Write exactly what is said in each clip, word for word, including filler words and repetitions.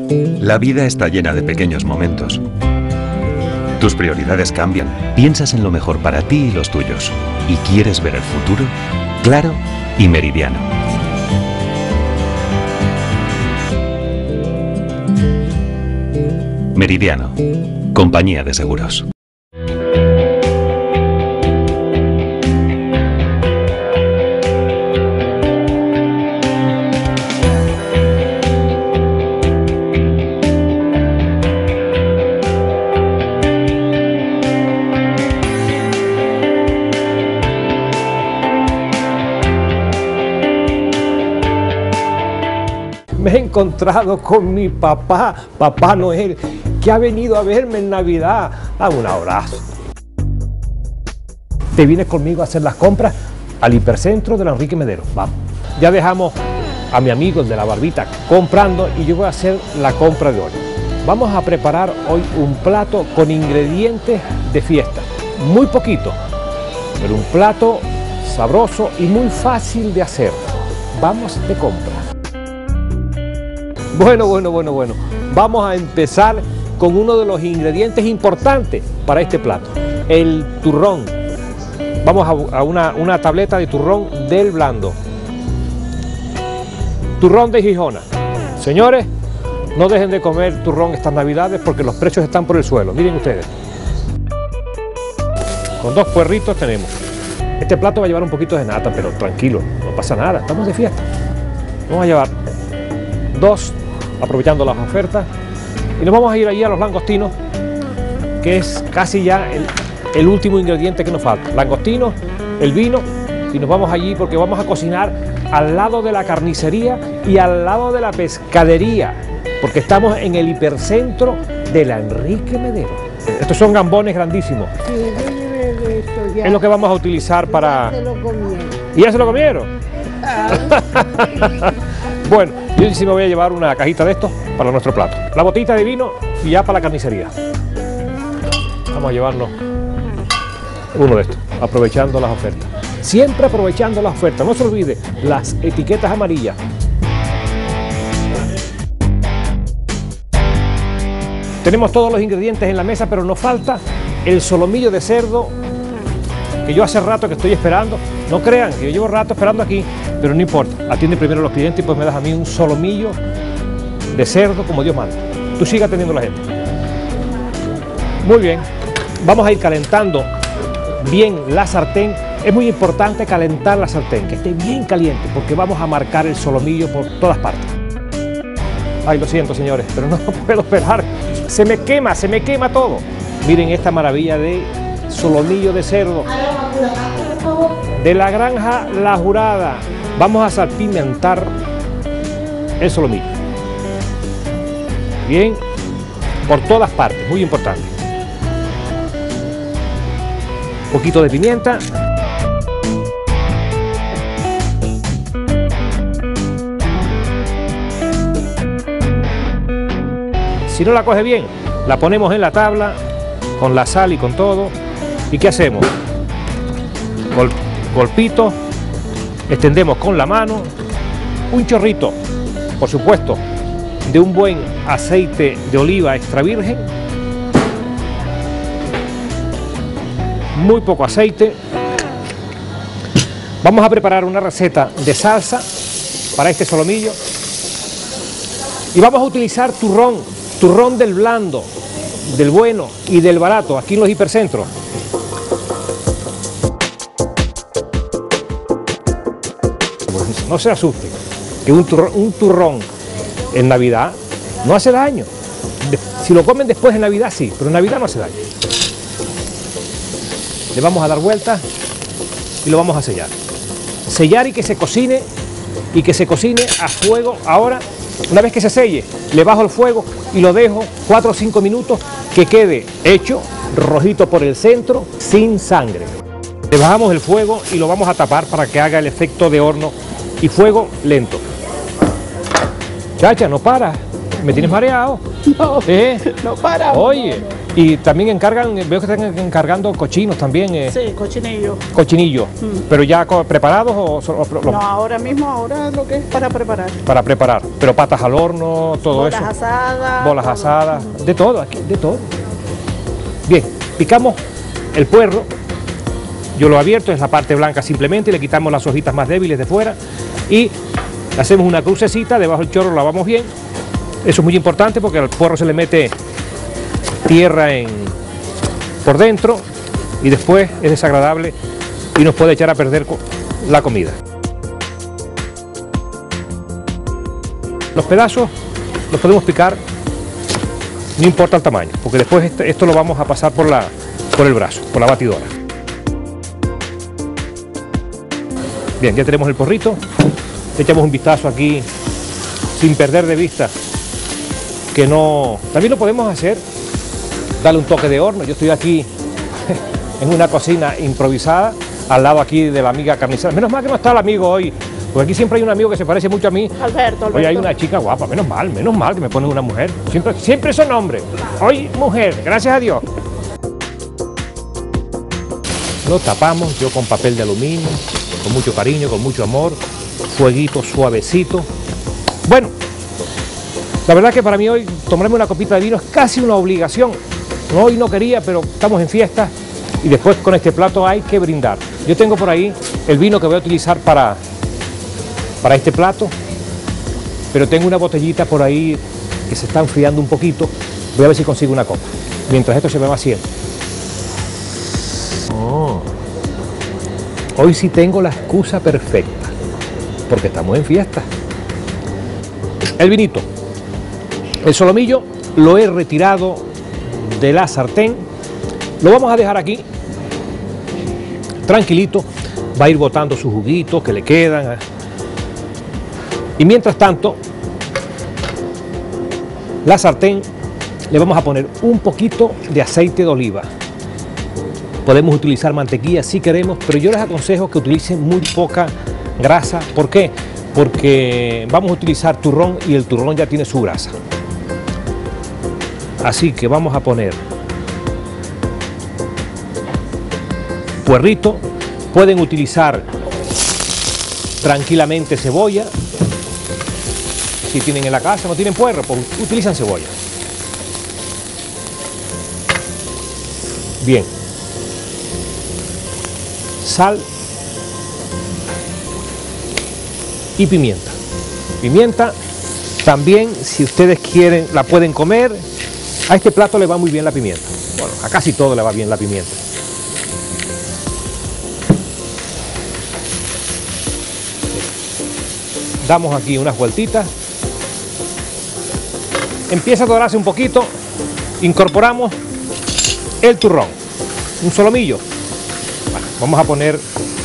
La vida está llena de pequeños momentos. Tus prioridades cambian, piensas en lo mejor para ti y los tuyos. ¿Y quieres ver el futuro? Claro y Meridiano. Meridiano, compañía de seguros. Me he encontrado con mi papá, Papá Noel, que ha venido a verme en Navidad. Dame un abrazo. ¿Te vienes conmigo a hacer las compras al hipercentro de la Enrique Medero? Vamos. Ya dejamos a mi amigo, el de la barbita, comprando y yo voy a hacer la compra de hoy. Vamos a preparar hoy un plato con ingredientes de fiesta. Muy poquito, pero un plato sabroso y muy fácil de hacer. Vamos de compra. Bueno, bueno, bueno, bueno. Vamos a empezar con uno de los ingredientes importantes para este plato, el turrón. Vamos a, a una, una tableta de turrón del blando. Turrón de Gijona. Señores, no dejen de comer turrón estas navidades porque los precios están por el suelo. Miren ustedes. Con dos puerritos tenemos. Este plato va a llevar un poquito de nata, pero tranquilo, no pasa nada, estamos de fiesta. Vamos a llevar dos, aprovechando las ofertas, y nos vamos a ir allí a los langostinos, que es casi ya el, el último ingrediente que nos falta. Langostinos, el vino, y nos vamos allí porque vamos a cocinar al lado de la carnicería y al lado de la pescadería, porque estamos en el hipercentro de la Enrique Medero. Estos son gambones grandísimos. Sí, de esto ya. Es lo que vamos a utilizar para... Ya se lo comieron. ¿Y ya se lo comieron? Ah. Bueno, yo sí me voy a llevar una cajita de estos para nuestro plato. La botita de vino y ya para la carnicería. Vamos a llevarnos uno de estos, aprovechando las ofertas. Siempre aprovechando las ofertas. No se olvide, las etiquetas amarillas. Tenemos todos los ingredientes en la mesa, pero nos falta el solomillo de cerdo, que yo hace rato que estoy esperando. No crean que yo llevo rato esperando aquí, pero no importa. Atiende primero a los clientes y pues me das a mí un solomillo de cerdo como Dios manda. Tú sigue atendiendo a la gente. Muy bien. Vamos a ir calentando bien la sartén. Es muy importante calentar la sartén, que esté bien caliente, porque vamos a marcar el solomillo por todas partes. Ay, lo siento, señores, pero no puedo esperar. Se me quema, se me quema todo. Miren esta maravilla de solomillo de cerdo de la granja La Jurada. Vamos a salpimentar el solomillo. Bien, por todas partes, muy importante. Un poquito de pimienta. Si no la coge bien, la ponemos en la tabla con la sal y con todo. ¿Y qué hacemos? Gol, golpito, extendemos con la mano, un chorrito, por supuesto, de un buen aceite de oliva extra virgen, muy poco aceite. Vamos a preparar una receta de salsa para este solomillo y vamos a utilizar turrón, turrón del blando, del bueno y del barato, aquí en los hipercentros. No se asusten, que un turrón, un turrón en Navidad no hace daño. Si lo comen después de Navidad sí, pero en Navidad no hace daño. Le vamos a dar vueltas y lo vamos a sellar. Sellar y que se cocine, y que se cocine a fuego. Ahora, una vez que se selle, le bajo el fuego y lo dejo cuatro o cinco minutos que quede hecho, rojito por el centro, sin sangre. Le bajamos el fuego y lo vamos a tapar para que haga el efecto de horno. Y fuego lento. Chacha, no para. ¿Me tienes mareado? No, ¿Eh? no para. Oye, Y también encargan, veo que están encargando cochinos también. Eh, Sí, cochinillo. Cochinillo. Mm. ¿Pero ya co- preparados o, so- o- lo- No, ahora mismo, ahora lo que es para preparar. para preparar? Pero patas al horno, todo Bolas eso. asadas. Bolas todo. asadas, Ujú. de todo, aquí, de todo. Bien, picamos el puerro. Yo lo abierto, es la parte blanca simplemente, y le quitamos las hojitas más débiles de fuera y hacemos una crucecita, debajo del chorro lo lavamos bien. Eso es muy importante porque al puerro se le mete tierra en, por dentro y después es desagradable y nos puede echar a perder co- la comida. Los pedazos los podemos picar, no importa el tamaño, porque después esto, esto lo vamos a pasar por, la, por el brazo, por la batidora. Bien, ya tenemos el porrito, le echamos un vistazo aquí sin perder de vista que no... También lo podemos hacer, darle un toque de horno. Yo estoy aquí en una cocina improvisada, al lado aquí de la amiga carnicera. Menos mal que no está el amigo hoy, porque aquí siempre hay un amigo que se parece mucho a mí. Alberto, Alberto. Hoy hay una chica guapa, menos mal, menos mal que me pone una mujer. Siempre, siempre son hombres. Hoy mujer, gracias a Dios. Lo tapamos, yo con papel de aluminio, con mucho cariño, con mucho amor, fueguito suavecito. Bueno, la verdad que para mí hoy tomarme una copita de vino es casi una obligación. No, hoy no quería, pero estamos en fiesta y después con este plato hay que brindar. Yo tengo por ahí el vino que voy a utilizar para, para este plato, pero tengo una botellita por ahí que se está enfriando un poquito. Voy a ver si consigo una copa, mientras esto se me va haciendo. Oh. Hoy sí tengo la excusa perfecta, porque estamos en fiesta. El vinito, el solomillo, lo he retirado de la sartén, lo vamos a dejar aquí, tranquilito, va a ir botando sus juguitos que le quedan. Y mientras tanto, la sartén le vamos a poner un poquito de aceite de oliva. Podemos utilizar mantequilla si queremos, pero yo les aconsejo que utilicen muy poca grasa. ¿Por qué? Porque vamos a utilizar turrón y el turrón ya tiene su grasa. Así que vamos a poner puerrito. Pueden utilizar tranquilamente cebolla. Si tienen en la casa, no tienen puerro, pues utilizan cebolla. Bien. Sal y pimienta. Pimienta también, si ustedes quieren, la pueden comer. A este plato le va muy bien la pimienta. Bueno, a casi todo le va bien la pimienta. Damos aquí unas vueltitas. Empieza a dorarse un poquito. Incorporamos el turrón, un solomillo. Bueno, vamos a poner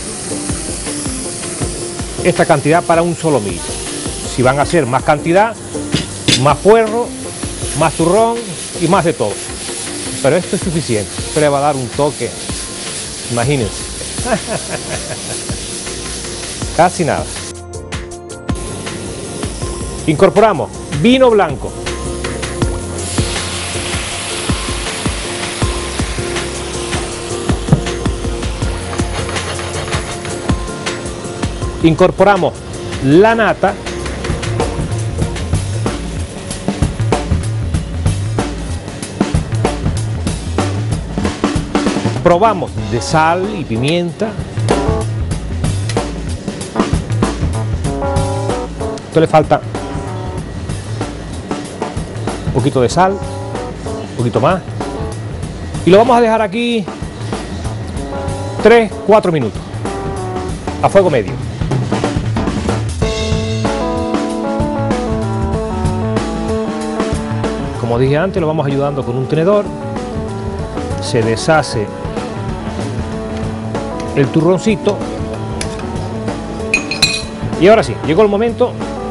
esta cantidad para un solomillo. Si van a hacer más cantidad, más puerro, más turrón y más de todo. Pero esto es suficiente. Esto le va a dar un toque. Imagínense. Casi nada. Incorporamos vino blanco. Incorporamos la nata. Probamos de sal y pimienta. Esto le falta un poquito de sal, un poquito más. Y lo vamos a dejar aquí tres, cuatro minutos a fuego medio. Como dije antes, lo vamos ayudando con un tenedor. Se deshace el turroncito. Y ahora sí, llegó el momento.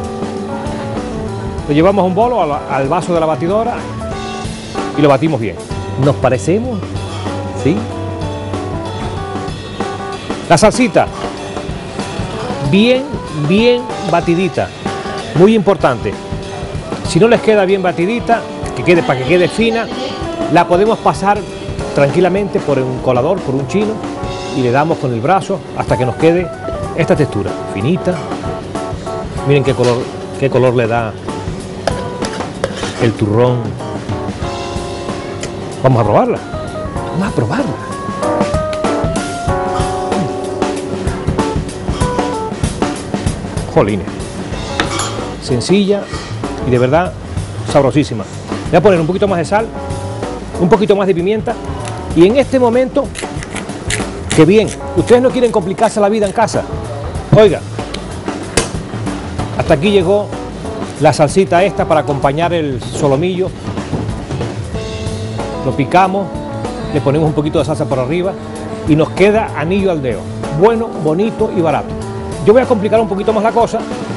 Lo llevamos a un bolo, al, al vaso de la batidora y lo batimos bien. ¿Nos parecemos? ¿Sí? La salsita, bien, bien batidita. Muy importante. Si no les queda bien batidita, que quede, para que quede fina, La podemos pasar tranquilamente por un colador, por un chino, y le damos con el brazo hasta que nos quede esta textura, finita. Miren qué color, qué color le da el turrón. Vamos a probarla, vamos a probarla. Jolines, sencilla y de verdad sabrosísima. Voy a poner un poquito más de sal, un poquito más de pimienta, y en este momento, que bien, ustedes no quieren complicarse la vida en casa. Oiga, hasta aquí llegó la salsita esta para acompañar el solomillo. Lo picamos, le ponemos un poquito de salsa por arriba y nos queda anillo al dedo. Bueno, bonito y barato. Yo voy a complicar un poquito más la cosa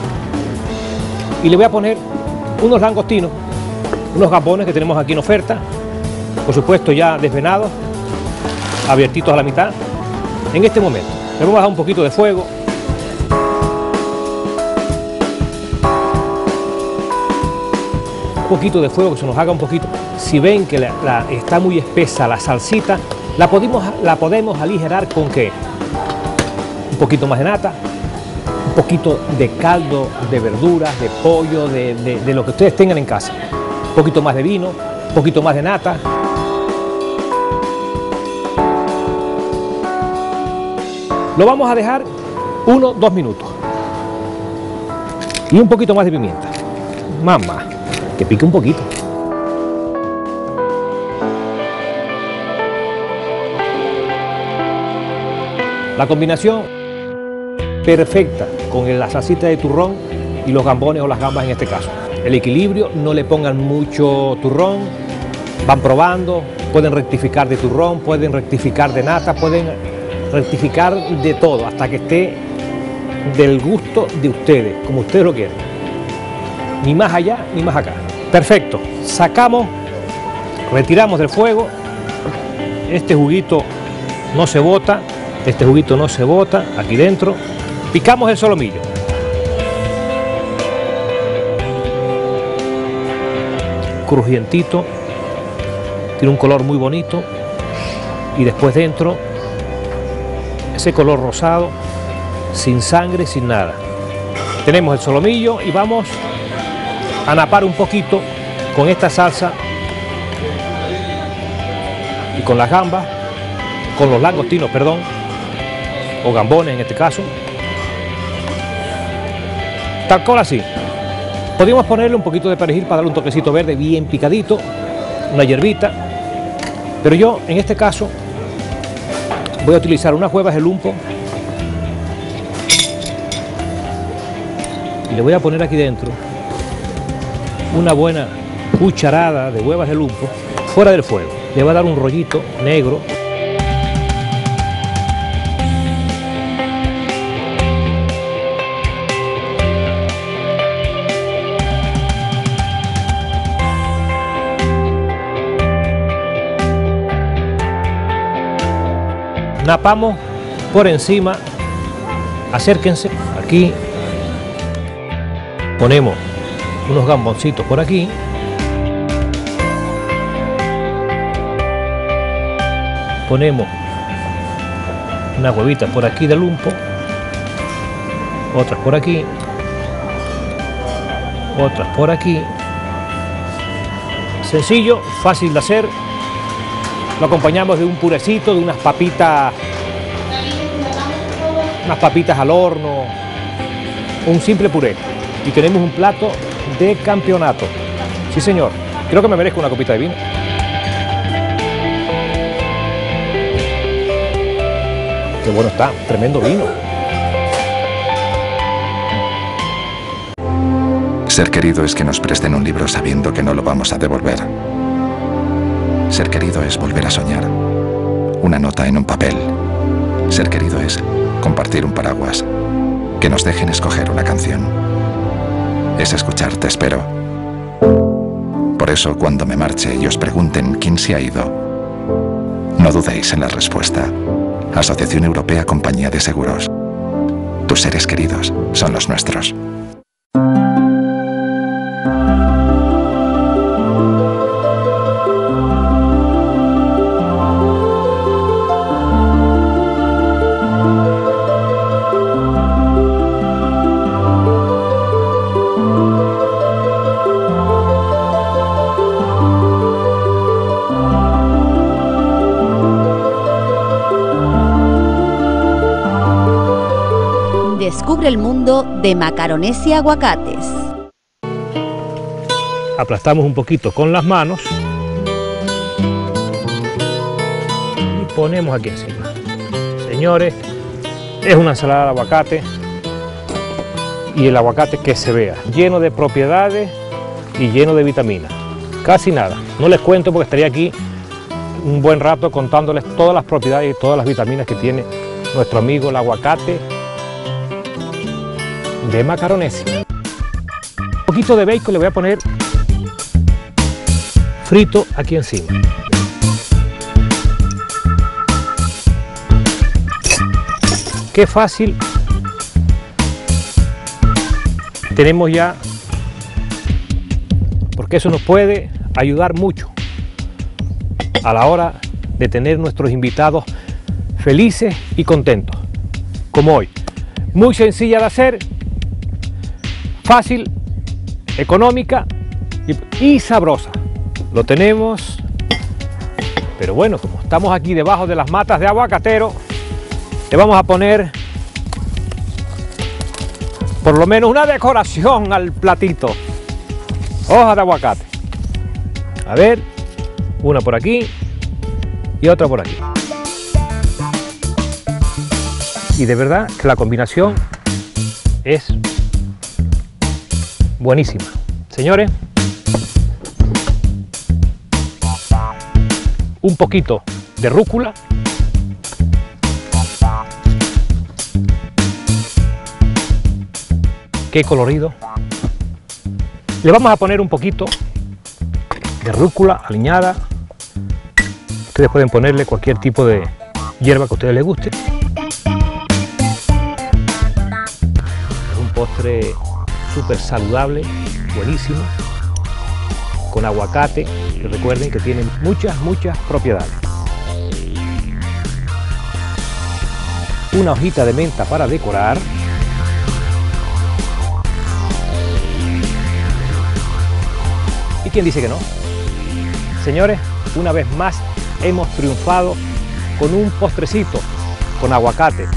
y le voy a poner unos langostinos, unos gambones que tenemos aquí en oferta, por supuesto ya desvenados, abiertitos a la mitad. En este momento le vamos a dar un poquito de fuego. Un poquito de fuego, que se nos haga un poquito. Si ven que la, la, está muy espesa la salsita, la podemos, la podemos aligerar con ¿qué? Un poquito más de nata, un poquito de caldo de verduras, de pollo, de, de, de lo que ustedes tengan en casa. Un poquito más de vino, un poquito más de nata. Lo vamos a dejar uno, dos minutos. Y un poquito más de pimienta. Mamá, que pique un poquito. La combinación perfecta con la salsita de turrón y los gambones o las gambas en este caso. El equilibrio, no le pongan mucho turrón, van probando, pueden rectificar de turrón, pueden rectificar de nata, pueden rectificar de todo hasta que esté del gusto de ustedes, como ustedes lo quieren. Ni más allá ni más acá. Perfecto, sacamos, retiramos del fuego. Este juguito no se bota, este juguito no se bota, aquí dentro. Picamos el solomillo. Crujientito, tiene un color muy bonito. Y después dentro, ese color rosado, sin sangre, sin nada. Tenemos el solomillo y vamos a napar un poquito con esta salsa y con las gambas, con los langostinos, perdón, o gambones en este caso. Tal cual así. Podríamos ponerle un poquito de perejil para darle un toquecito verde bien picadito, una hierbita, pero yo en este caso voy a utilizar unas huevas de lumpo y le voy a poner aquí dentro una buena cucharada de huevas de lumpo fuera del fuego. Le va a dar un rollito negro. Napamos por encima, acérquense, aquí ponemos unos gamboncitos por aquí, ponemos unas huevitas por aquí de lumpo, otras por aquí, otras por aquí. Sencillo, fácil de hacer. Lo acompañamos de un purecito, de unas papitas, unas papitas al horno, un simple puré. Y tenemos un plato de campeonato. Sí, señor. Creo que me merezco una copita de vino. Qué bueno está, tremendo vino. Ser querido es que nos presten un libro sabiendo que no lo vamos a devolver. Ser querido es volver a soñar. Una nota en un papel. Ser querido es compartir un paraguas. Que nos dejen escoger una canción. Es escuchar Te espero. Por eso, cuando me marche y os pregunten quién se ha ido, no dudéis en la respuesta. Asociación Europea Compañía de Seguros. Tus seres queridos son los nuestros. descubre el mundo de Macarones y aguacates. Aplastamos un poquito con las manos y ponemos aquí encima. Señores, es una ensalada de aguacate y el aguacate que se vea, lleno de propiedades y lleno de vitaminas. Casi nada, no les cuento porque estaría aquí un buen rato contándoles todas las propiedades y todas las vitaminas que tiene nuestro amigo el aguacate de Macarones. Un poquito de bacon le voy a poner frito aquí encima. Qué fácil. Tenemos ya, porque eso nos puede ayudar mucho a la hora de tener nuestros invitados felices y contentos, como hoy. Muy sencilla de hacer, fácil, económica y, y sabrosa. Lo tenemos, pero bueno, como estamos aquí debajo de las matas de aguacatero, le vamos a poner por lo menos una decoración al platito. Hojas de aguacate. A ver, una por aquí y otra por aquí. Y de verdad que la combinación es buenísima. Señores, un poquito de rúcula. Qué colorido. Le vamos a poner un poquito de rúcula aliñada. Ustedes pueden ponerle cualquier tipo de hierba que a ustedes les guste. Es un postre súper saludable, buenísimo, con aguacate, y recuerden que tiene muchas, muchas propiedades. Una hojita de menta para decorar. ¿Y quién dice que no? Señores, una vez más hemos triunfado con un postrecito con aguacate.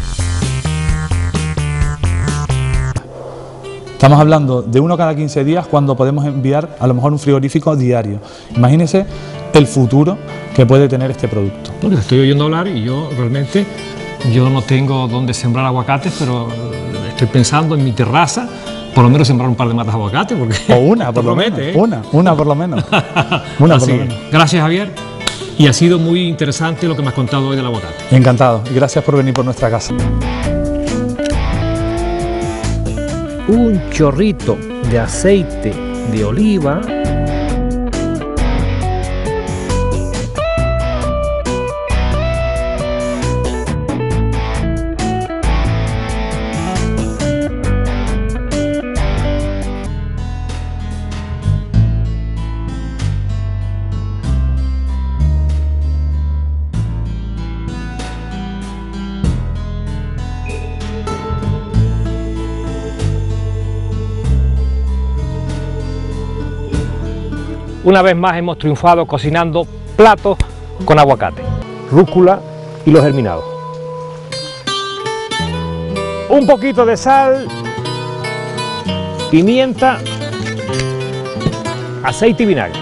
Estamos hablando de uno cada quince días cuando podemos enviar a lo mejor un frigorífico diario. Imagínense el futuro que puede tener este producto. Porque te estoy oyendo hablar y yo realmente yo no tengo dónde sembrar aguacates, pero estoy pensando en mi terraza por lo menos sembrar un par de matas de aguacate. Porque o una, por lo promete, menos. ¿eh? Una, una por lo menos. Una Así por lo que, menos. gracias, Javier. Y ha sido muy interesante lo que me has contado hoy del aguacate. Encantado. Y gracias por venir por nuestra casa. Un chorrito de aceite de oliva. Una vez más hemos triunfado cocinando platos con aguacate, rúcula y los germinados. Un poquito de sal, pimienta, aceite y vinagre.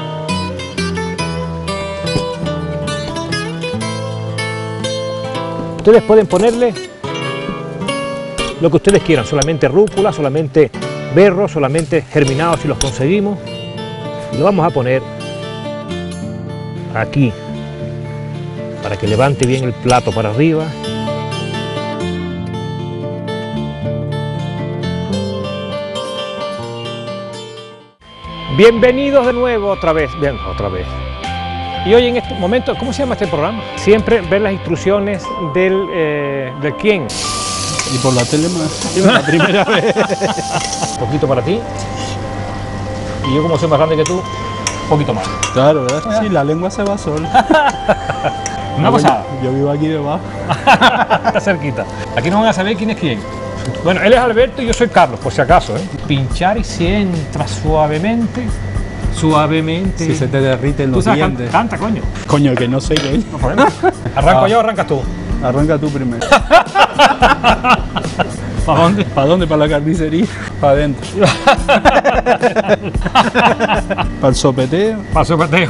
Ustedes pueden ponerle lo que ustedes quieran, solamente rúcula, solamente berro, solamente germinados si los conseguimos. Lo vamos a poner aquí para que levante bien el plato para arriba. Bienvenidos de nuevo otra vez, bien, otra vez. Y hoy en este momento, ¿cómo se llama este programa? Siempre ver las instrucciones del, eh, del quién. Y por la tele más, la primera vez. Un poquito para ti. Y yo, como soy más grande que tú, un poquito más. Claro, ¿verdad? Sí, la lengua se va sola. Una pasada. Yo, yo vivo aquí debajo. Está cerquita. Aquí no van a saber quién es quién. Bueno, él es Alberto y yo soy Carlos, por si acaso, ¿eh? Pinchar y se entra suavemente, suavemente. Si se te derriten Tú los sabes, can- dientes. canta, coño. Coño, que no sé qué. No podemos. ¿Arranco Ah. yo o arrancas tú? Arranca tú primero. ¿Para dónde? ¿Para dónde? ¿Para la carnicería? Para adentro. Para el sopeteo. Para el sopeteo.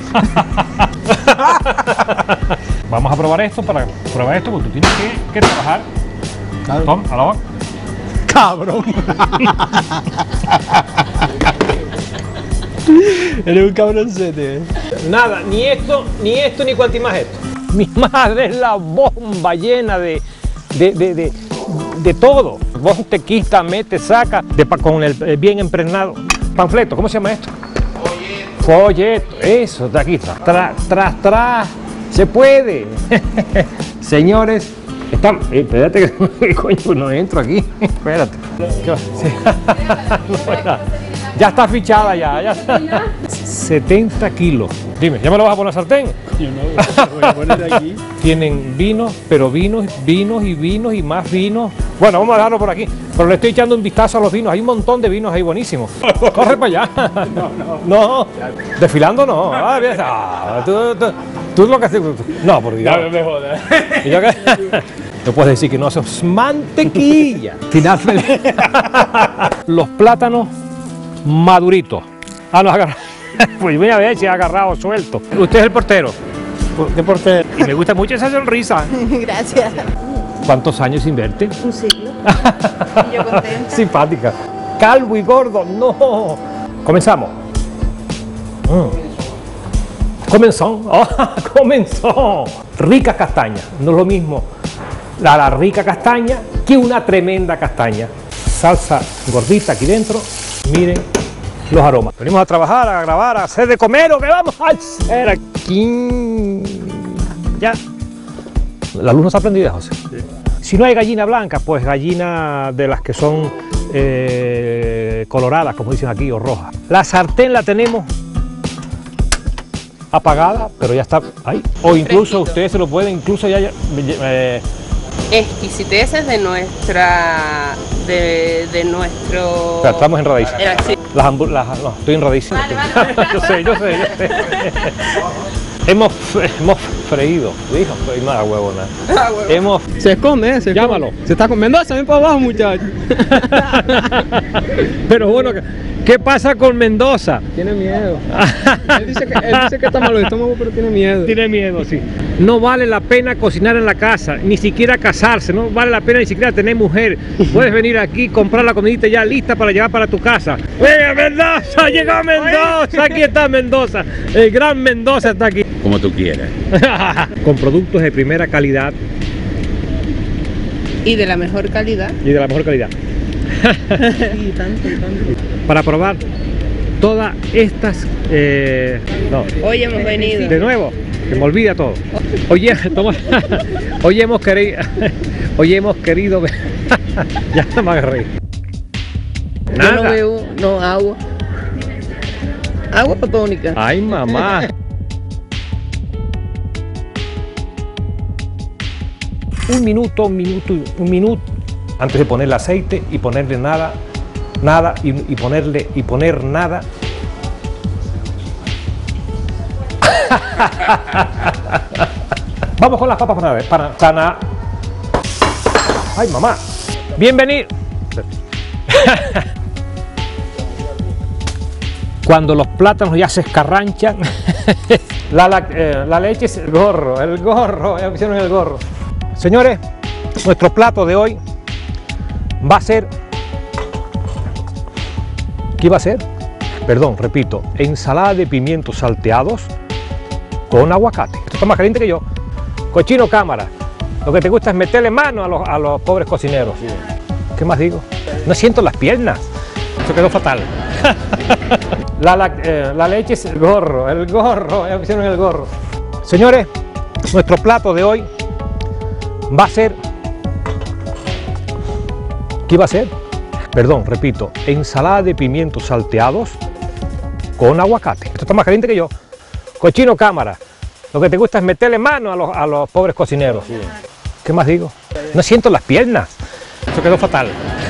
Vamos a probar esto, para probar esto, porque tú tienes que, que trabajar. Claro. Tom, a la hora. Cabrón. Eres un cabroncete. Nada, ni esto, ni esto, ni cuanti más esto. Mi madre es la bomba llena de, de, de, de, de todo. Vos te quita, mete, saca, de, pa- con el, el bien impregnado. Panfleto, ¿cómo se llama esto? Folleto. Folleto, eso, de aquí, tras, tras, tras, tras. Se puede. Señores, están, eh, espérate que coño, no entro aquí. Espérate. ¿Qué va? Sí. No, ya. Ya está fichada ya, ya está. setenta kilos. Dime, ¿ya me lo vas a poner a sartén? Yo no, lo voy a poner aquí. Tienen vinos, pero vinos, vinos y vinos y más vinos. Bueno, vamos a dejarlo por aquí. Pero le estoy echando un vistazo a los vinos. Hay un montón de vinos ahí buenísimos. Corre para allá. No, no. No, desfilando no. Ah, bien. Ah, tú, tú, tú lo que haces. No, por Dios. No me jodas. ¿Y yo qué? No puedes decir que no sos mantequilla. Final feliz. Los plátanos maduritos. Ah, no, agarra. Pues voy a ver si ha agarrado suelto. Usted es el portero. ¿Qué portero? Y me gusta mucho esa sonrisa. Gracias. ¿Cuántos años sin verte? Un siglo. Y yo contenta. Simpática. Calvo y gordo, no. Comenzamos. Mm. Comenzó. Oh, comenzó. Rica castaña. No es lo mismo la, la rica castaña que una tremenda castaña. Salsa gordita aquí dentro. Miren los aromas. Venimos a trabajar, a grabar, a hacer de comer o que vamos a hacer aquí. Ya. La luz no está prendida, José. Sí. Si no hay gallina blanca, pues gallina de las que son eh, coloradas, como dicen aquí, o rojas. La sartén la tenemos apagada, pero ya está ahí. O incluso ustedes se lo pueden, incluso ya... Eh, exquisiteces de nuestra de, de nuestro o sea, estamos enredadísimos. Era, sí. Las hamburguesas, no, estoy enredadísimo. Vale, vale. Yo sé, yo sé, yo sé. hemos, hemos freído, dijo, freír nada huevo, nada. Ah, huevo. Hemos, Se esconde, se llámalo. Se está con Mendoza, ven para abajo, muchachos. Pero bueno, ¿qué pasa con Mendoza? Tiene miedo. Él dice que, él dice que está malo de estómago, pero tiene miedo. Tiene miedo, sí. No vale la pena cocinar en la casa, ni siquiera casarse, no vale la pena ni siquiera tener mujer. Puedes venir aquí, comprar la comidita ya lista para llevar para tu casa. ¡Venga, Mendoza! ¡Llegó Mendoza! Aquí está Mendoza. El gran Mendoza está aquí. Como tú quieras. Con productos de primera calidad. Y de la mejor calidad. Y de la mejor calidad. Sí, tanto, tanto. Para probar todas estas... Eh, no. Hoy hemos venido. De nuevo, que me olvida todo. Hoy, toma, hoy hemos querido... Hoy hemos querido... Ya no me agarré. Yo no veo, no, agua. Agua tónica. Ay, mamá. Un minuto, un minuto, un minuto antes de ponerle aceite y ponerle nada, nada y, y ponerle y poner nada. Vamos con las papas para para, para. Ay, mamá. Bienvenido. Cuando los plátanos ya se escarranchan, la, la, eh, la leche es el gorro, el gorro, ya pusieron el gorro. Señores, nuestro plato de hoy va a ser, ¿qué va a ser? Perdón, repito, ensalada de pimientos salteados con aguacate. Esto está más caliente que yo. Cochino cámara, lo que te gusta es meterle mano a los, a los pobres cocineros. ¿Qué más digo? No siento las piernas, eso quedó fatal. La, la, eh, la leche es el gorro, el gorro, ya pusieron el gorro. Señores, nuestro plato de hoy va a ser, ¿qué va a ser? Perdón, repito, ensalada de pimientos salteados con aguacate. Esto está más caliente que yo. Cochino cámara, lo que te gusta es meterle mano a los, a los pobres cocineros. ¿Qué más digo? No siento las piernas, eso quedó fatal.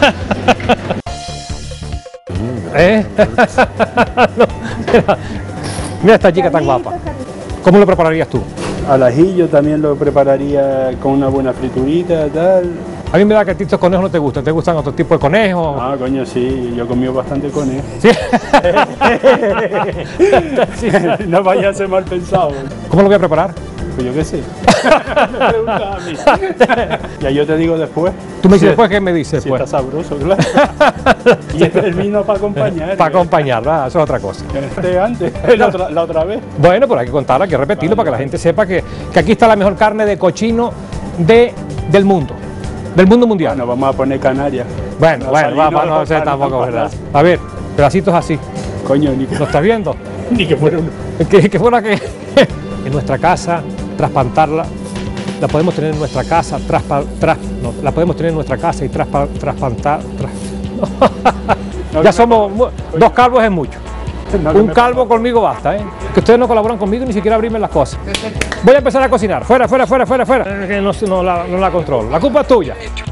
¿Eh? No, mira, mira esta chica tan guapa. ¿Cómo lo prepararías tú? Al ajillo también lo prepararía con una buena friturita, tal. A mí me da que a ti estos conejos no te gustan, ¿te gustan otro tipo de conejos? Ah, coño, sí, yo he comido bastante conejo. ¿Sí? Sí. No vaya a ser mal pensado. ¿Cómo lo voy a preparar? Pues yo qué sé. Me preguntas a mí. Ya yo te digo después. Tú me dices Sí. después, ¿qué me dices? Si Pues? está sabroso, claro. Y este es el vino para acompañar. Para acompañar, ¿verdad? Eso es otra cosa. Este antes, la otra, la otra vez. Bueno, pero hay que contarlo, hay que repetirlo para que la gente sepa que, que aquí está la mejor carne de cochino de, del mundo, del mundo mundial. Bueno, vamos a poner Canarias. Bueno, No, bueno, salir, va, no, va, no, no, sé no, tampoco, no, ¿verdad? no. A ver, pedacitos así. Coño, ni que, ¿Lo estás viendo? ni que fuera uno. Que, que fuera que en nuestra casa, trasplantarla, la podemos tener en nuestra casa, traspa, tras, no, la podemos tener en nuestra casa y traspa, trasplantar. Tras, No, ya que somos me- mu- dos calvos es mucho. No, que Un me- calvo conmigo basta, ¿eh? Que ustedes no colaboran conmigo ni siquiera abrirme las cosas. Voy a empezar a cocinar. Fuera, fuera, fuera, fuera, fuera. Que no, no, la, no la controlo. La culpa es tuya.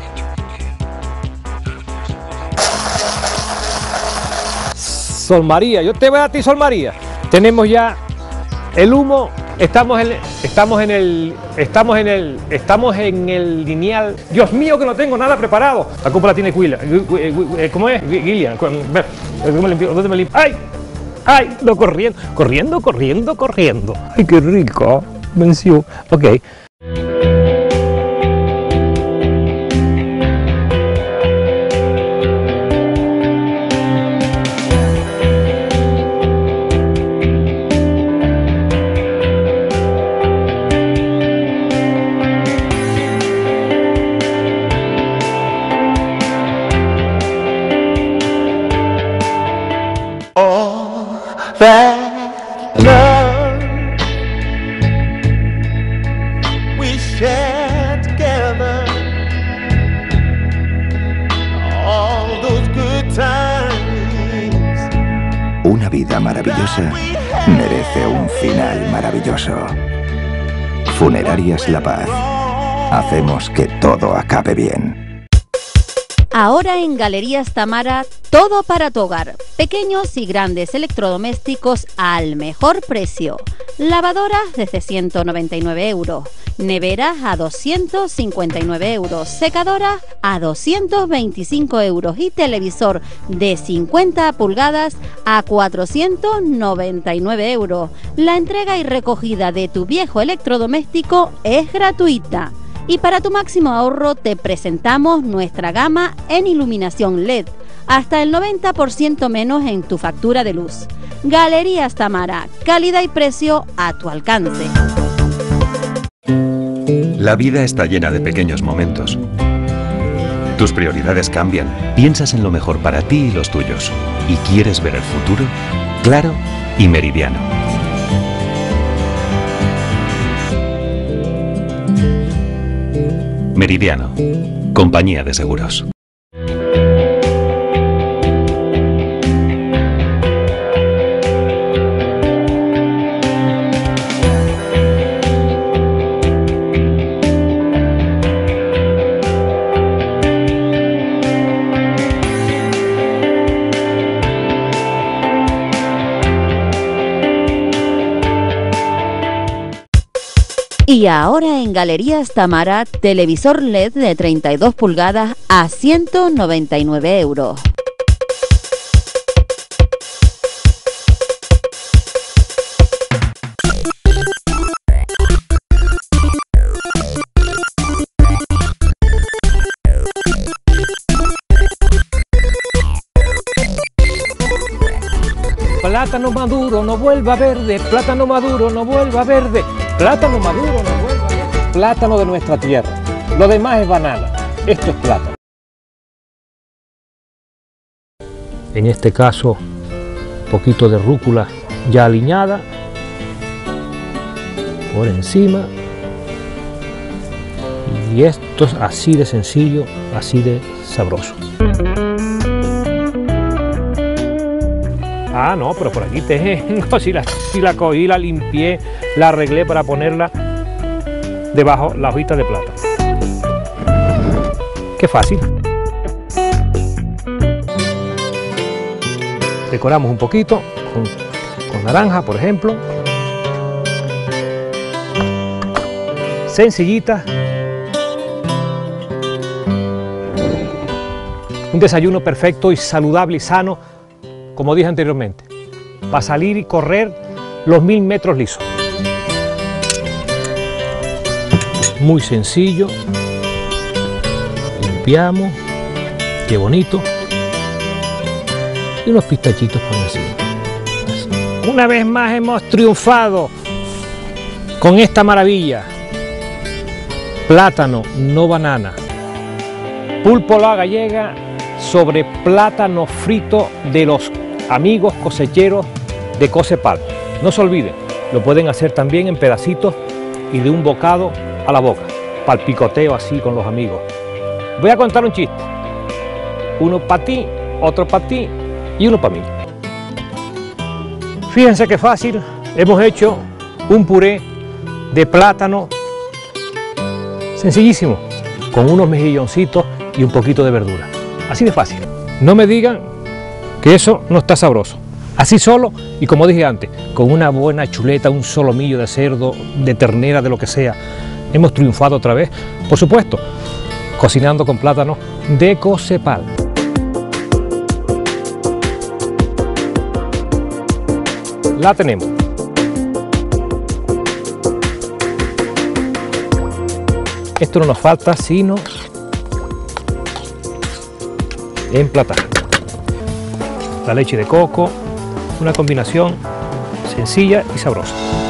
Sol María, yo te voy a ti, Sol María. Tenemos ya el humo. Estamos en, estamos en el, estamos en el, estamos en el lineal. Dios mío, que no tengo nada preparado. La culpa la tiene Quila. ¿Cómo es? Gillian. ¿Dónde me limpio? ¿Dónde me limpio? ¡Ay! ¡Ay! No, corriendo, corriendo, corriendo, corriendo. ¡Ay, qué rico! Venció. Ok. We share together all those good times. Una vida maravillosa merece un final maravilloso. Funerarias La Paz. Hacemos que todo acabe bien. Ahora en Galerías Tamara, todo para tu hogar. Pequeños y grandes electrodomésticos al mejor precio. Lavadoras desde ciento noventa y nueve euros. Neveras a doscientos cincuenta y nueve euros. Secadoras a doscientos veinticinco euros. Y televisor de cincuenta pulgadas a cuatrocientos noventa y nueve euros. La entrega y recogida de tu viejo electrodoméstico es gratuita. Y para tu máximo ahorro te presentamos nuestra gama en iluminación L E D, hasta el noventa por ciento menos en tu factura de luz. Galerías Tamara, calidad y precio a tu alcance. La vida está llena de pequeños momentos. Tus prioridades cambian, piensas en lo mejor para ti y los tuyos. ¿Y quieres ver el futuro? Claro y Meridiano. Meridiano, compañía de seguros. Y ahora en Galerías Tamara, televisor L E D de treinta y dos pulgadas a ciento noventa y nueve euros. Plátano maduro no vuelva verde, plátano maduro no vuelva verde, plátano maduro no vuelva verde. Plátano de nuestra tierra, lo demás es banana, esto es plátano. En este caso, un poquito de rúcula ya aliñada, por encima. Y esto es así de sencillo, así de sabroso. Ah, no, pero por aquí tengo, si la, si la cogí, la limpié, la arreglé para ponerla debajo la hojita de plátano. Qué fácil. Decoramos un poquito con, con naranja, por ejemplo. Sencillita. Un desayuno perfecto y saludable y sano, como dije anteriormente, para salir y correr los mil metros lisos. Muy sencillo. Limpiamos. Qué bonito. Y unos pistachitos por encima. Así. Una vez más hemos triunfado con esta maravilla. Plátano, no banana. Pulpo a la gallega sobre plátano frito de los amigos cosecheros de Cocepal. No se olviden, lo pueden hacer también en pedacitos y de un bocado a la boca, para el picoteo así con los amigos. Voy a contar un chiste. Uno para ti, otro para ti y uno para mí. Fíjense qué fácil, hemos hecho un puré de plátano sencillísimo, con unos mejilloncitos y un poquito de verdura. Así de fácil. No me digan que eso no está sabroso. Así solo, y como dije antes, con una buena chuleta, un solomillo de cerdo, de ternera, de lo que sea, hemos triunfado otra vez. Por supuesto, cocinando con plátano de Cocepal. La tenemos. Esto no nos falta sino emplatar. La leche de coco, una combinación sencilla y sabrosa.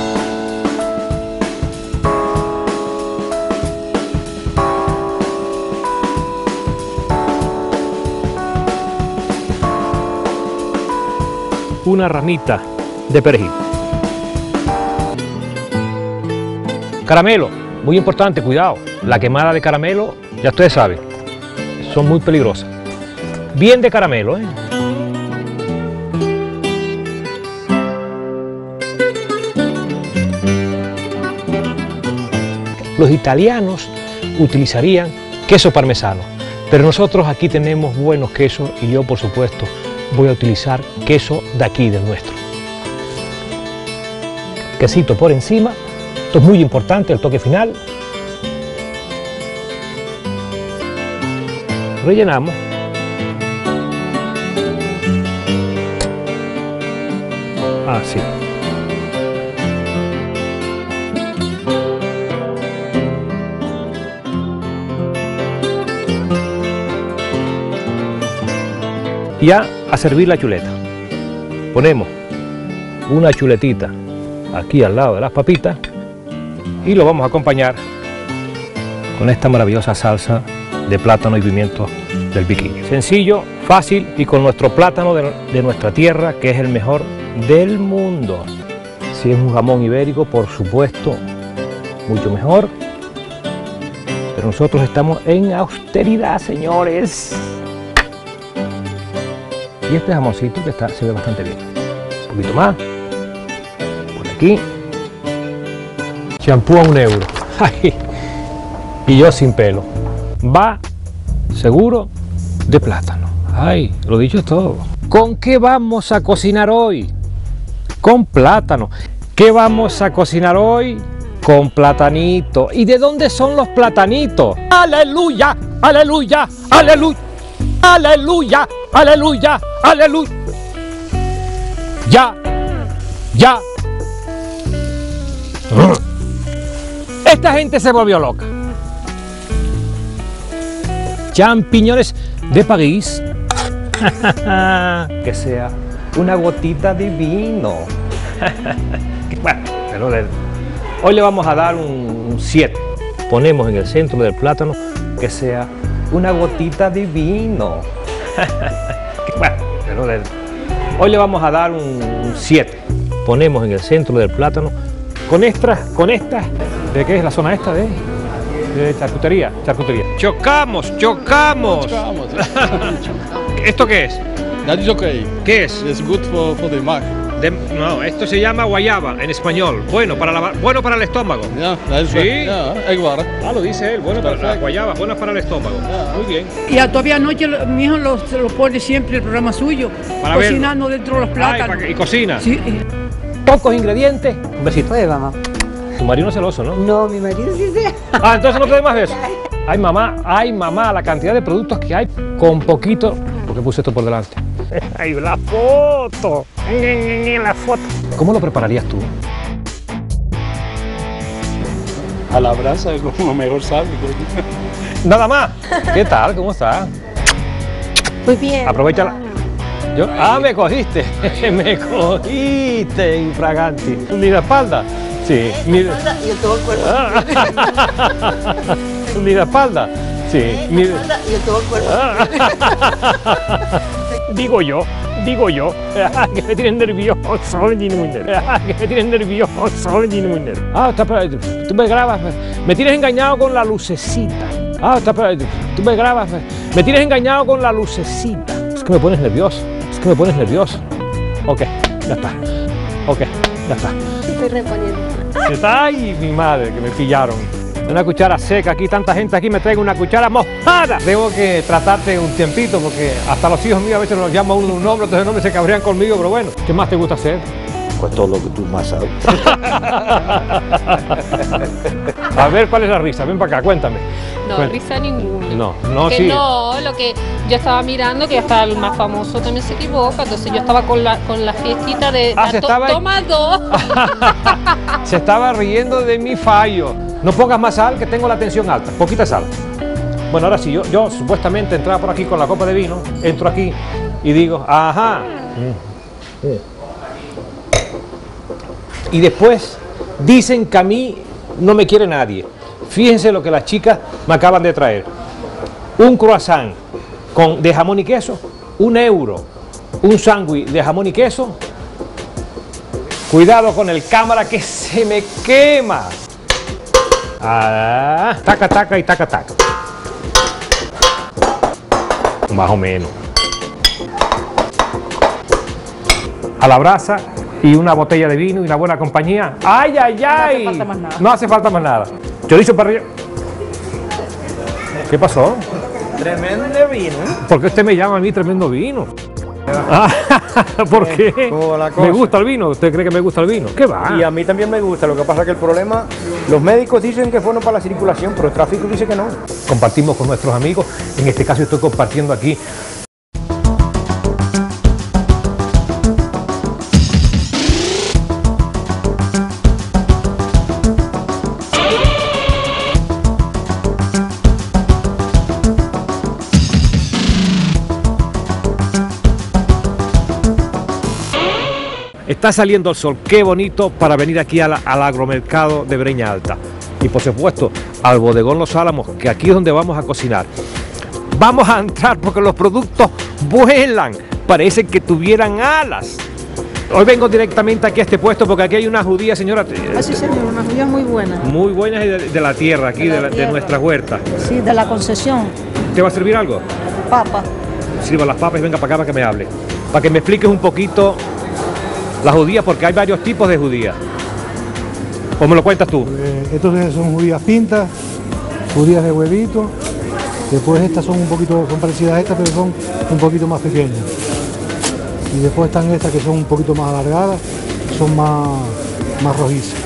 Una ramita de perejil. Caramelo, muy importante, cuidado. La quemada de caramelo, ya ustedes saben, son muy peligrosas. Bien de caramelo, ¿eh? Los italianos utilizarían queso parmesano, pero nosotros aquí tenemos buenos quesos y yo, por supuesto, voy a utilizar queso de aquí, del nuestro. Quesito por encima, esto es muy importante, el toque final. Rellenamos. Así. Ya a servir la chuleta. Ponemos una chuletita aquí al lado de las papitas y lo vamos a acompañar con esta maravillosa salsa de plátano y pimiento del piquillo. Sencillo, fácil y con nuestro plátano de, de nuestra tierra, que es el mejor del mundo. Si es un jamón ibérico, por supuesto, mucho mejor. Pero nosotros estamos en austeridad, señores. Y este jamoncito que está, se ve bastante bien. Un poquito más. Por aquí. Champú a un euro. Ay. Y yo sin pelo. Va seguro de plátano. Ay, lo dicho es todo. ¿Con qué vamos a cocinar hoy? Con plátano. ¿Qué vamos a cocinar hoy? Con platanito. ¿Y de dónde son los platanitos? ¡Aleluya! ¡Aleluya! ¡Aleluya! ¡Aleluya! ¡Aleluya! ¡Aleluya! ¡Ya! ¡Ya! Esta gente se volvió loca. Champiñones de París. Que sea una gotita de vino. Bueno, pero le, hoy le vamos a dar un siete. Ponemos en el centro del plátano que sea una gotita de vino. Bueno, pero le, hoy le vamos a dar un siete. Ponemos en el centro del plátano con estas, con estas, ¿de qué es la zona esta? De, de charcutería, charcutería. Chocamos, chocamos. Chocamos. ¿Esto qué es? That is okay. ¿Qué es? It's good for, for the mouth. De, no, esto se llama guayaba en español. Bueno para, la, bueno para el estómago. Yeah, that's Sí. right. Yeah, egg water. Ah, lo dice él. Bueno para la guayaba, bueno para el estómago. Muy bien. Y a todavía anoche lo- mi hijo lo, se lo pone siempre el programa suyo, Para cocinando dentro de los Ay, plátanos. para que- y cocina. Sí. Pocos ingredientes. Un besito. Pues vamos. Tu marido es celoso, ¿no? No, mi marido sí se... Ah, entonces no te doy más besos. Ay, mamá, ay, mamá, la cantidad de productos que hay con poquito. ¿Por qué puse esto por delante? ¡Ay, la foto! La foto. ¿Cómo lo prepararías tú? A la brasa, como mejor sabe. Nada más. ¿Qué tal? ¿Cómo estás? Muy bien. Aprovechala. Yo, ah, me cogiste. Me cogiste, infraganti. ¿Ni la espalda? Sí. Ni, Y todo el cuerpo. ¿Ni la espalda? Sí. Ni, Y todo el cuerpo. digo yo, digo yo. Que me tienen nervioso. Me tienen muy nervioso. Que me tienen nervioso. Me tienen muy nervioso. Ah, está, tú me grabas. Me tienes engañado con la lucecita. Ah, está, tú me grabas. Me tienes engañado con la lucecita. Es que me pones nervioso. Es que me pones nervioso. Ok, ya está. Ok, ya está. Estoy reponiendo. Está ahí mi madre, que me pillaron. Una cuchara seca, aquí tanta gente aquí me trae una cuchara mojada. Tengo que tratarte un tiempito porque hasta los hijos míos a veces nos llama uno de un nombre, entonces no me se cabrean conmigo, pero bueno. ¿Qué más te gusta hacer? Pues todo lo que tú más sabes. A ver, ¿cuál es la risa? Ven para acá, cuéntame. No, Cuéntame. risa ninguna. No, no, que sí. no, lo que yo estaba mirando, que hasta el más famoso también se equivoca, entonces yo estaba con la, con la fiestita de Ah, se to- estaba- toma dos. Se estaba riendo de mi fallo. No pongas más sal, que tengo la tensión alta. Poquita sal. Bueno, ahora sí, yo, yo supuestamente entraba por aquí con la copa de vino, entro aquí y digo, ajá. Y después dicen que a mí no me quiere nadie. Fíjense lo que las chicas me acaban de traer. Un croissant con, de jamón y queso, un euro. Un sándwich de jamón y queso. Cuidado con el cámara que se me quema. Ah, taca, taca y taca, taca. Más o menos. A la brasa y una botella de vino y una buena compañía. ¡Ay, ay, ay! No hace falta más nada. No hace falta más nada. Chorizo para arriba. ¿Qué pasó? Tremendo vino. ¿Por qué usted me llama a mí tremendo vino? Ah, ¿por qué? ¿Cómo va la cosa? ¿Me gusta el vino? ¿Usted cree que me gusta el vino? ¿Qué va? Y a mí también me gusta, lo que pasa es que el problema, los médicos dicen que es bueno para la circulación, pero el tráfico dice que no. Compartimos con nuestros amigos, en este caso estoy compartiendo aquí. Está saliendo el sol, qué bonito para venir aquí a la- al agromercado de Breña Alta. Y por supuesto, al bodegón Los Álamos, que aquí es donde vamos a cocinar. Vamos a entrar porque los productos vuelan, parecen que tuvieran alas. Hoy vengo directamente aquí a este puesto porque aquí hay una judía, señora, Así señor, unas judías muy buenas. muy buenas y de, de la tierra, aquí, De la de, la- de tierra. nuestra huerta. Sí, de la concesión. ¿Te va a servir algo? Papa. Sirva las papas y venga para acá para que me hable. Para que me expliques un poquito la judía, porque hay varios tipos de judía. ¿O me lo cuentas tú? Eh, estos son judías pintas, judías de huevito. Después estas son un poquito, son parecidas a estas, pero son un poquito más pequeñas. Y después están estas que son un poquito más alargadas, son más, más rojizas.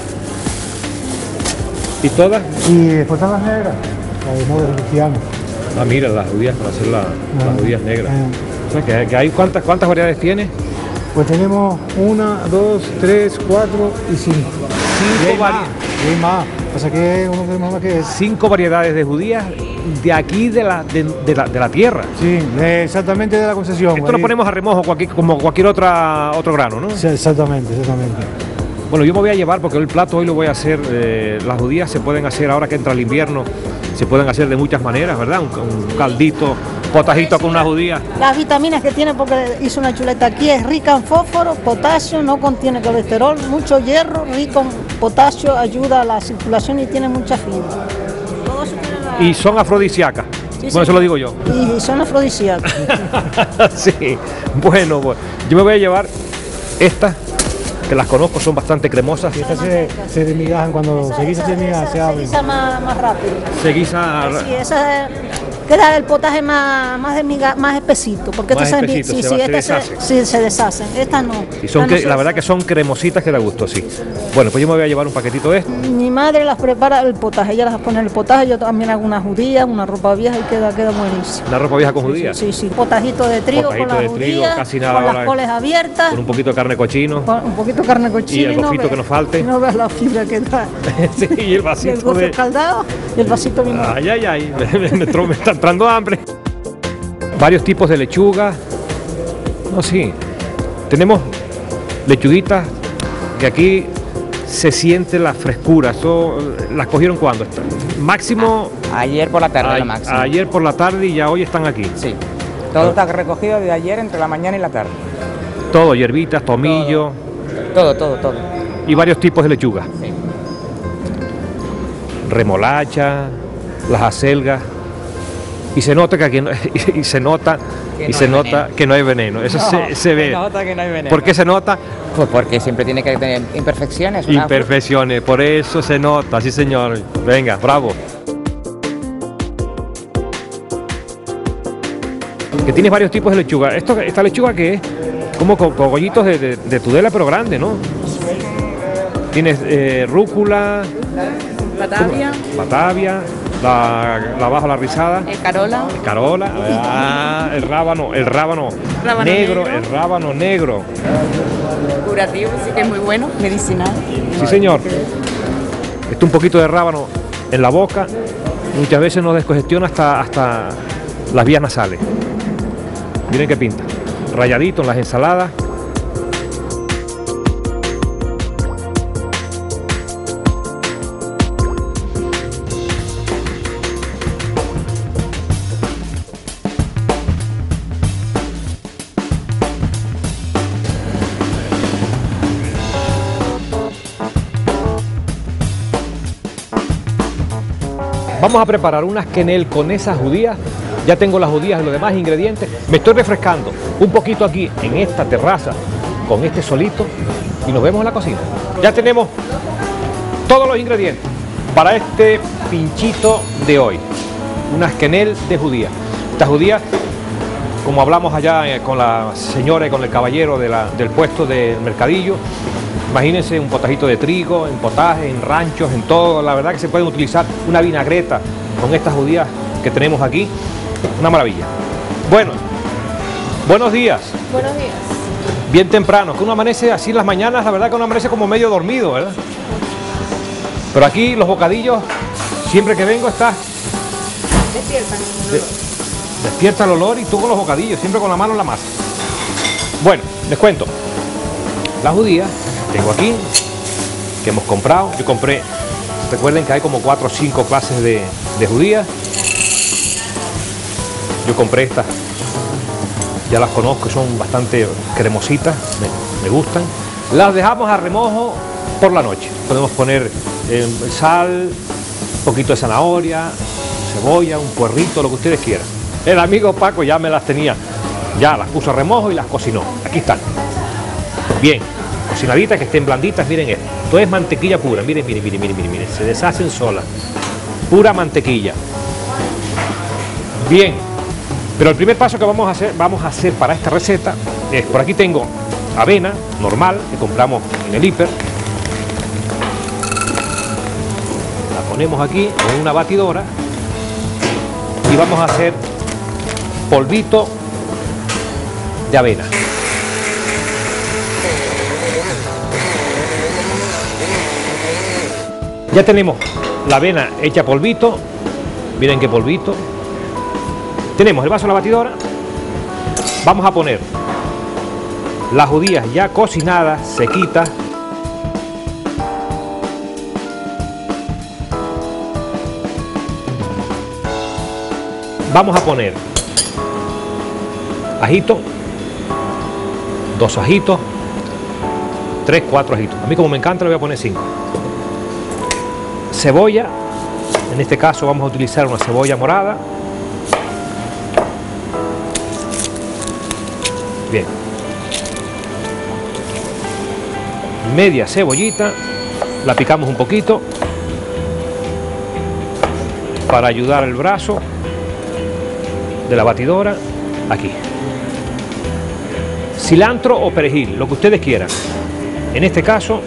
¿Y todas? Y después están las negras, las de modo cristiano. Ah, mira, las judías para hacer la- Ah, las judías negras. ah. O sea, que, que hay ¿cuántas, cuántas variedades tiene? Pues tenemos una, dos, tres, cuatro y cinco. Cinco Y hay más, variedades. y hay más. Pasa que uno tenemos más que es. Cinco variedades de judías de aquí de la, de, de la, de la tierra. Sí, de- exactamente de la concesión. Esto lo ahí. ponemos a remojo cualquier- como cualquier otra, otro grano, ¿no? Sí, exactamente, exactamente. Bueno, yo me voy a llevar porque el plato hoy lo voy a hacer, eh, las judías se pueden hacer ahora que entra el invierno, se pueden hacer de muchas maneras, ¿verdad? Un, un caldito, potajito con una judía. Las vitaminas que tiene, porque hizo una chuleta aquí, es rica en fósforo, potasio, no contiene colesterol, mucho hierro, rico en potasio, ayuda a la circulación y tiene mucha fibra. Todo eso tiene la- Y son afrodisíacas. Sí, Bueno, sí. eso lo digo yo. Y son afrodisíacas. Sí, bueno, pues yo me voy a llevar estas, que las conozco, son bastante cremosas. Y estas se, se desmigajan, cuando se guisa se desmigajan, se abren. Esa más, más rápido. Se guisa. Sí, esa es queda el potaje más, más, de miga, más espesito, porque Más estas espesito, sí, se sí, va- se estas se, deshacen. sí, se deshacen, estas no. Y son Estas no que, se la verdad que son cremositas que da gusto, sí. Bueno, pues yo me voy a llevar un paquetito de esto. Mi madre las prepara el potaje, ella las pone en el potaje, yo también hago una judía, una ropa vieja y queda, queda buenísimo. Una ropa vieja con judía. Sí, sí, potajito de trigo Potajito con las de trigo, judías, casi nada con ahora, las coles abiertas, Con un poquito de carne cochino. con un poquito de carne cochina Y el gofito no que veas- nos falte. No veas la fibra que da. Sí, y el Y el vasito gofio de... caldado y el vasito bien. Ay, ay, ay, me, me, me tro- me está entrando hambre. Varios tipos de lechuga. No, sí. Tenemos lechuguitas que aquí se siente la frescura. Eso, ¿las cogieron cuándo? Máximo... Ayer por la tarde, a- lo máximo. Ayer por la tarde y ya hoy están aquí. Sí. Todo está recogido de ayer entre la mañana y la tarde. Todo, hierbitas, tomillo. Todo, todo, todo. Y varios tipos de lechuga. Sí. Remolacha, las acelgas. Y se nota que aquí no- y se nota Que y no se hay nota veneno. que no hay veneno. Eso No, se, se ve. se nota que no hay veneno. ¿Por qué se nota? Pues porque siempre tiene que tener imperfecciones. una- Imperfecciones, por eso se nota, sí señor. Venga, bravo. Que tienes varios tipos de lechuga. Esto, esta lechuga que es como co- cogollitos de, de- de tudela, pero grande, ¿no? Tienes eh, rúcula, Batavia, batavia, la, la baja la rizada, el carola, carola, ah, el rábano, el rábano, Rábano negro, negro. el rábano negro. curativo, sí que es muy bueno, medicinal. Sí, señor. Esto un poquito de rábano en la boca, muchas veces nos descongestiona hasta, hasta las vías nasales. Miren qué pinta. Rayadito en las ensaladas. Vamos a preparar unas quenel con esas judías. Ya tengo las judías y los demás ingredientes. Me estoy refrescando un poquito aquí en esta terraza con este solito y nos vemos en la cocina. Ya tenemos todos los ingredientes para este pinchito de hoy. Unas quenel de judía. Estas judías, como hablamos allá eh, con la señora y con el caballero de la- del puesto del mercadillo, imagínense un potajito de trigo, en potaje, en ranchos, en todo. La verdad que se puede utilizar una vinagreta con estas judías que tenemos aquí. Una maravilla. Bueno, buenos días. Buenos días. Bien temprano, que uno amanece así en las mañanas, la verdad que uno amanece como medio dormido, ¿verdad? Pero aquí los bocadillos, siempre que vengo está, Despiertan. de- despierta el olor y tú con los bocadillos, siempre con la mano en la masa. Bueno, les cuento. Las judías, tengo aquí, que hemos comprado. Yo compré, recuerden que hay como cuatro o cinco clases de, de judías. Yo compré estas, ya las conozco, son bastante cremositas, me, me gustan. Las dejamos a remojo por la noche. Podemos poner eh, sal, un poquito de zanahoria, cebolla, un puerrito, lo que ustedes quieran. El amigo Paco ya me las tenía, ya las puso a remojo y las cocinó. Aquí están. Bien, cocinaditas, que estén blanditas, miren esto. Esto es mantequilla pura, miren, miren, miren, miren, miren, miren. Se deshacen solas. Pura mantequilla. Bien. Pero el primer paso que vamos a hacer, vamos a hacer para esta receta es, por aquí tengo avena normal que compramos en el hiper. La ponemos aquí en una batidora y vamos a hacer polvito de avena. Ya tenemos la avena hecha polvito, miren qué polvito. Tenemos el vaso en la batidora, vamos a poner las judías ya cocinadas, sequitas. Vamos a poner ajito, dos ajitos, tres, cuatro ajitos. A mí como me encanta le voy a poner cinco. Cebolla, en este caso vamos a utilizar una cebolla morada. Bien. Media cebollita, la picamos un poquito para ayudar el brazo. de la batidora aquí. Cilantro o perejil, lo que ustedes quieran. En este caso,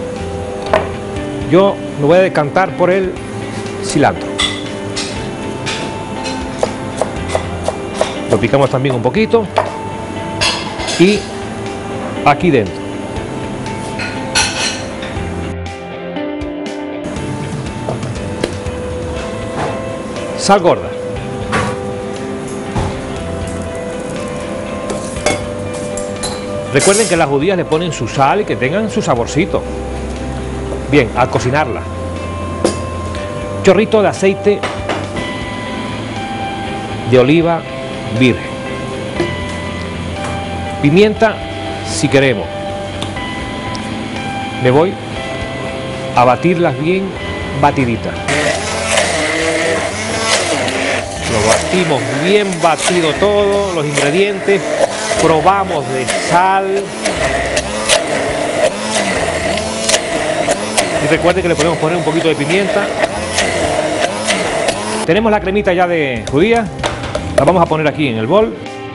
yo me voy a decantar por el cilantro. Lo picamos también un poquito. Y aquí dentro. Sal gorda. Recuerden que las judías le ponen su sal y que tengan su saborcito. Bien, al cocinarla. Chorrito de aceite de oliva virgen. Pimienta si queremos. Me voy a batirlas bien batiditas. Lo batimos bien batido todo, los ingredientes. Probamos de sal. Y recuerden que le podemos poner un poquito de pimienta. Tenemos la cremita ya de judía. La vamos a poner aquí en el bol.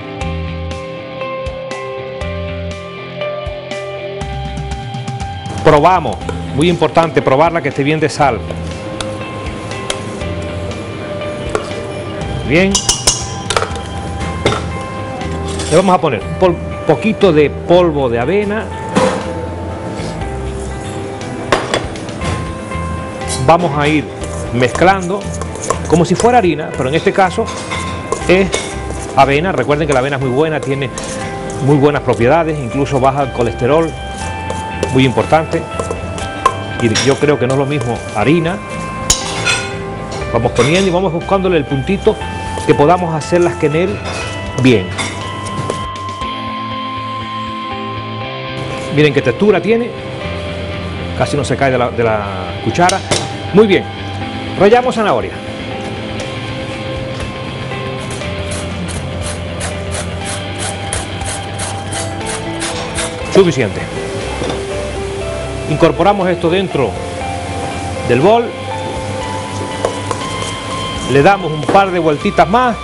Probamos, muy importante probarla que esté bien de sal. Bien. Le vamos a poner un poquito de polvo de avena. Vamos a ir mezclando como si fuera harina, pero en este caso es avena. Recuerden que la avena es muy buena, tiene muy buenas propiedades, incluso baja el colesterol, muy importante. Y yo creo que no es lo mismo harina. Vamos poniendo y vamos buscándole el puntito que podamos hacer las quenelles bien. Miren qué textura tiene, casi no se cae de la, de la cuchara. Muy bien, rallamos zanahoria. Suficiente. Incorporamos esto dentro del bol. Le damos un par de vueltitas más.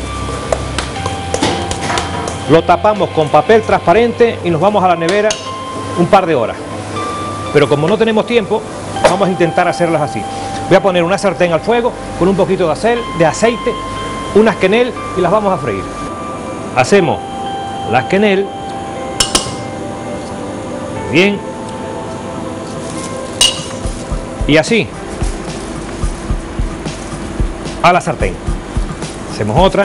Lo tapamos con papel transparente y nos vamos a la nevera un par de horas. Pero como no tenemos tiempo, vamos a intentar hacerlas así. Voy a poner una sartén al fuego con un poquito de aceite, de aceite, unas quenelles y las vamos a freír. Hacemos las quenelles. Bien. Y así. A la sartén. Hacemos otra.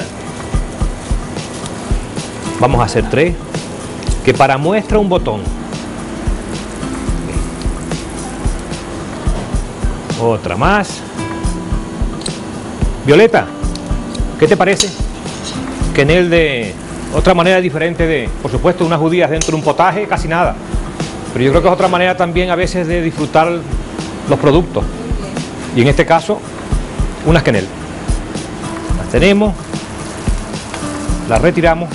Vamos a hacer tres. Que para muestra un botón. Otra más. Violeta, ¿qué te parece? Quenelle de otra manera diferente de, por supuesto, unas judías dentro de un potaje, casi nada. Pero yo creo que es otra manera también a veces de disfrutar los productos. Y en este caso, unas quenelles. Las tenemos. Las retiramos.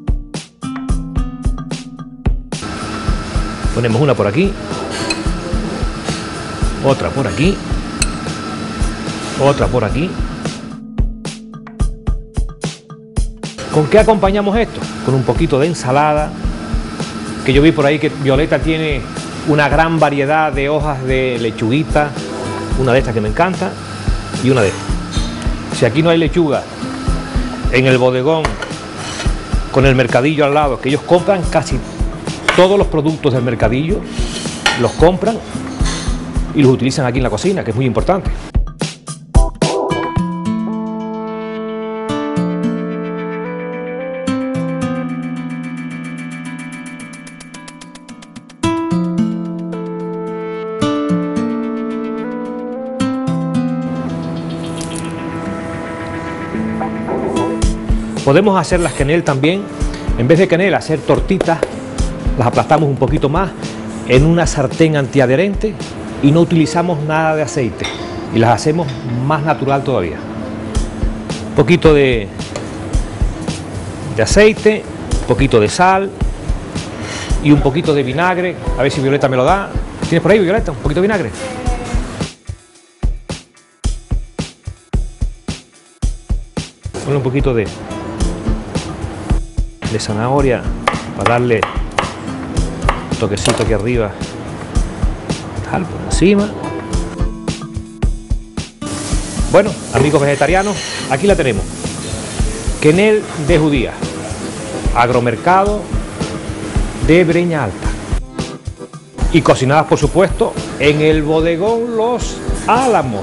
Ponemos una por aquí. Otra por aquí. Otra por aquí. ¿Con qué acompañamos esto? Con un poquito de ensalada, que yo vi por ahí que Violeta tiene una gran variedad de hojas de lechuguita, una de estas que me encanta, y una de estas. Si aquí no hay lechuga, en el bodegón, con el mercadillo al lado, que ellos compran casi todos los productos del mercadillo, los compran y los utilizan aquí en la cocina, que es muy importante. Podemos hacer las quenelles también, en vez de quenelles, hacer tortitas, las aplastamos un poquito más en una sartén antiadherente y no utilizamos nada de aceite y las hacemos más natural todavía. Un poquito de, de aceite, un poquito de sal y un poquito de vinagre. A ver si Violeta me lo da. ¿Tienes por ahí, Violeta? Un poquito de vinagre. Ponle un poquito de de zanahoria para darle un toquecito aquí arriba, tal por encima. Bueno, amigos vegetarianos, aquí la tenemos. Quenel de Judía, agromercado de Breña Alta. Y cocinadas, por supuesto, en el bodegón Los Álamos.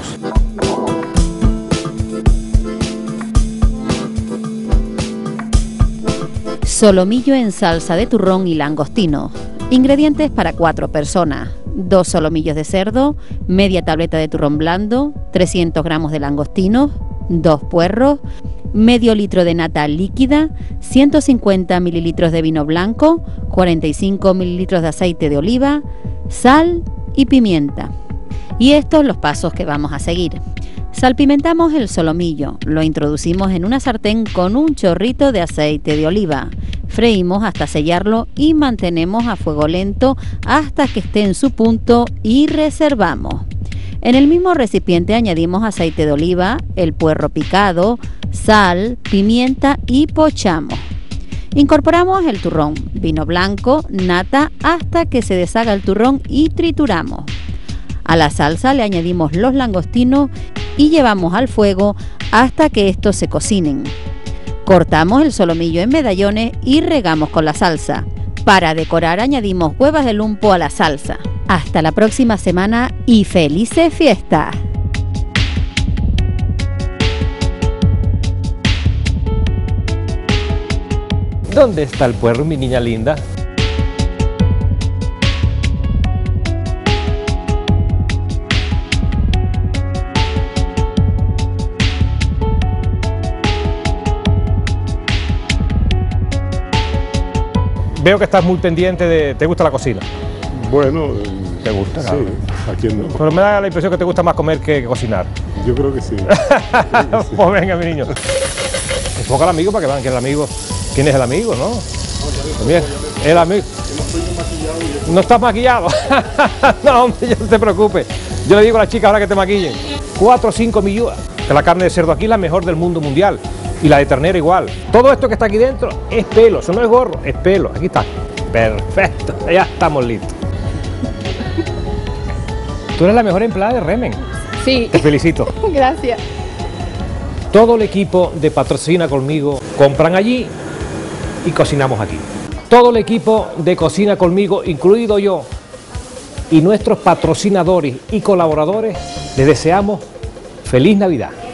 Solomillo en salsa de turrón y langostino. Ingredientes para cuatro personas. Dos solomillos de cerdo, media tableta de turrón blando, trescientos gramos de langostinos, dos puerros, medio litro de nata líquida, ciento cincuenta mililitros de vino blanco, cuarenta y cinco mililitros de aceite de oliva, sal y pimienta. Y estos los pasos que vamos a seguir. Salpimentamos el solomillo, lo introducimos en una sartén con un chorrito de aceite de oliva. Freímos hasta sellarlo y mantenemos a fuego lento hasta que esté en su punto y reservamos. En el mismo recipiente añadimos aceite de oliva, el puerro picado, sal, pimienta y pochamos. Incorporamos el turrón, vino blanco, nata hasta que se deshaga el turrón y trituramos. A la salsa le añadimos los langostinos y llevamos al fuego hasta que estos se cocinen. Cortamos el solomillo en medallones y regamos con la salsa. Para decorar añadimos huevas de lumpo a la salsa. Hasta la próxima semana y felices fiestas. ¿Dónde está el puerro, mi niña linda? Veo que estás muy pendiente de... ¿Te gusta la cocina? Bueno... ¿Te gusta? Sí, Claro. ¿a quién no? Pero me da la impresión que te gusta más comer que cocinar. Yo creo que sí. Creo que sí. Pues venga, mi niño. Enfoca al amigo para que vean que el amigo... ¿Quién es el amigo, no? Pues bien, el amigo... ¿No estás maquillado? No, hombre, no te preocupes. Yo le digo a las chicas ahora que te maquillen. Cuatro o cinco millones. Que la carne de cerdo aquí es la mejor del mundo mundial. Y la de ternera igual. Todo esto que está aquí dentro es pelo, eso no es gorro, es pelo. Aquí está. Perfecto, ya estamos listos. Tú eres la mejor empleada de Remen. Sí. Te felicito. Gracias. Todo el equipo de Patrocina Conmigo compran allí y cocinamos aquí. Todo el equipo de Cocina Conmigo, incluido yo, y nuestros patrocinadores y colaboradores, les deseamos feliz Navidad.